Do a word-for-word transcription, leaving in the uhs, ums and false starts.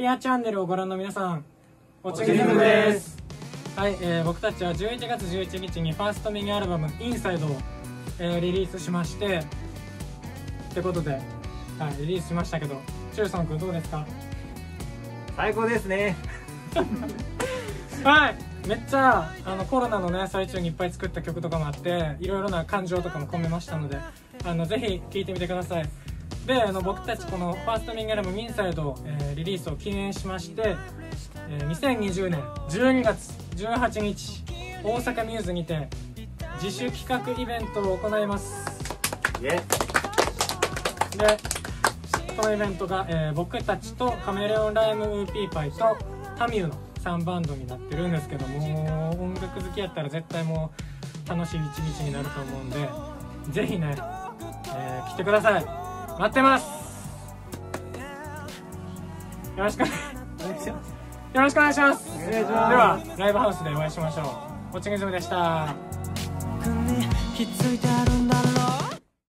ピアチャンネルをご覧の皆さん、おちぎずむです。はい、えー、僕たちはじゅういちがつじゅういちにちにファーストミニアルバム「インサイド」を、えー、リリースしましてってことで、はい、リリースしましたけど、チューソン君どうですか？ 最高ですねはい、めっちゃあのコロナのね最中にいっぱい作った曲とかもあって、いろいろな感情とかも込めましたので、あのぜひ聴いてみてください。で、あの僕たちこのファーストミニアルバム「インサイド」えー、リリースを記念しまして、えー、にせんにじゅうねんじゅうにがつじゅうはちにち大阪ミューズにて自主企画イベントを行います。 イエでこのイベントが、えー、僕たちとカメレオンライムウーピーパイとタミューのさんバンドになってるんですけども、音楽好きやったら絶対もう楽しい一日になると思うんで、ぜひね、えー、来てください。待ってます。よろしくお願いします。よろしくお願いします。 お願いします。 ではライブハウスでお会いしましょう。おちぎずむでした。 気づいてるんだろう